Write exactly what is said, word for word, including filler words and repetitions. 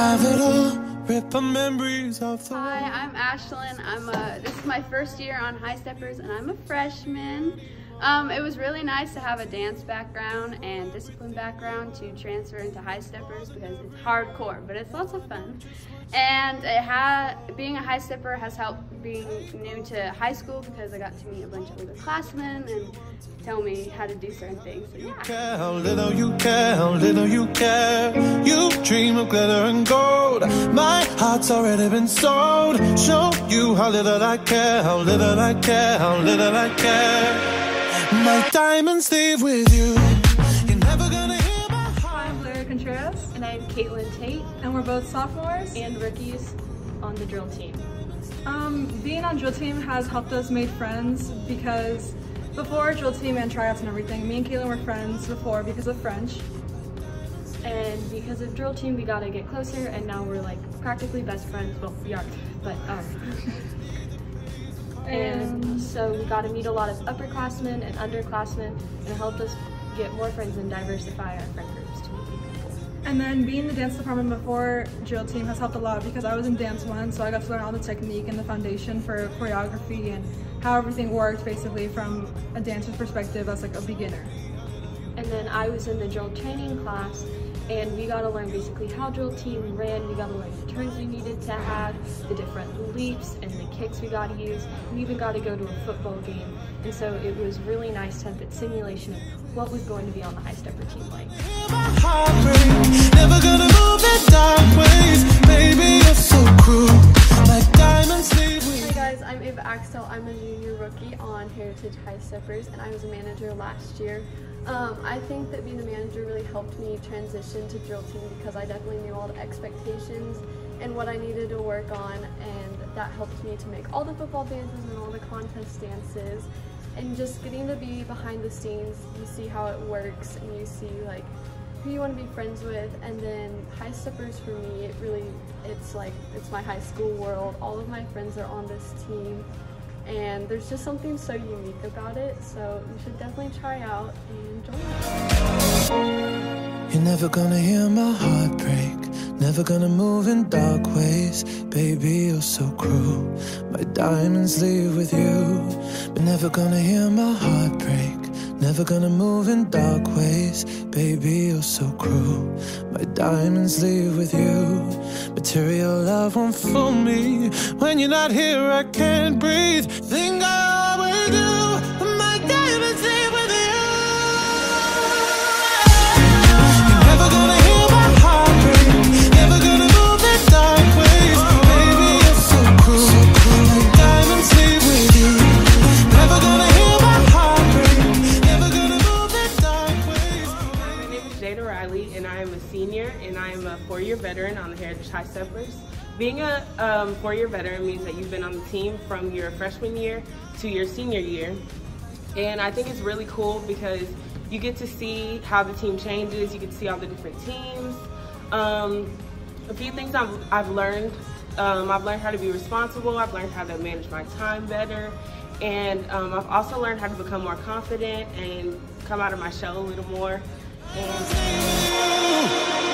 have it all. Rip the memories of the Hi, I'm Ashlyn. I'm a, this is my first year on High Steppers and I'm a freshman. Um, it was really nice to have a dance background and discipline background to transfer into High Steppers because it's hardcore, but it's lots of fun. And it had, being a High Stepper has helped being new to high school because I got to meet a bunch of underclassmen and tell me how to do certain things. So, yeah. Care how little you care, how little you care. You dream of glitter and gold. My heart's already been sold. Show you how little I care, how little I care, how little I care. My diamonds leave with you. You're never gonna hear my heart. I'm Blair Contreras. And I'm Caitlin Tate. And we're both sophomores. And rookies on the drill team. Um, being on drill team has helped us make friends because before drill team and tryouts and everything, me and Caitlin were friends before because of French. And because of drill team, we got to get closer, and now we're like practically best friends. Well, we are, but um. And so we got to meet a lot of upperclassmen and underclassmen, and it helped us get more friends and diversify our friend groups to meet people. And then being in the dance department before drill team has helped a lot because I was in dance one, so I got to learn all the technique and the foundation for choreography and how everything worked basically from a dancer's perspective as like a beginner. And then I was in the drill training class, and we got to learn basically how drill team ran. We got to learn the turns we needed to have, the different leaps and the kicks we got to use. We even got to go to a football game. And so it was really nice to have that simulation of what was going to be on the High Stepper team like. Never gonna move in dark ways. Baby, you're so cruel. My diamonds leave with you. Hey guys, I'm Ava Axtell. I'm a junior rookie on Heritage High Steppers, and I was a manager last year. Um, I think that being a manager really helped me transition to drill team because I definitely knew all the expectations and what I needed to work on, and that helped me to make all the football dances and all the contest dances. And just getting to be behind the scenes, you see how it works and you see like who you want to be friends with. And then High Steppers for me, it really, it's like, it's my high school world. All of my friends are on this team. And there's just something so unique about it, so you should definitely try out and join us. You're never gonna hear my heart break, never gonna move in dark ways. Baby, you're so cruel. My diamonds leave with you, but never gonna hear my heart break, never gonna move in dark ways. Baby, you're so cruel. My diamonds leave with you. Material love won't fool me. When you're not here, I can't breathe. Think I always do. My diamonds leave with you. You're never gonna hear my heart break, never gonna move in dark ways. Baby, you're so cruel. My diamonds leave with you. Never gonna hear my heart break, never gonna move in dark ways. My name is Jada Riley, and I am a senior, and I am a four-year veteran on the Heritage High Steppers. Being a um, four-year veteran means that you've been on the team from your freshman year to your senior year. And I think it's really cool because you get to see how the team changes, you get to see all the different teams. Um, a few things I've, I've learned, um, I've learned how to be responsible, I've learned how to manage my time better, and um, I've also learned how to become more confident and come out of my shell a little more. And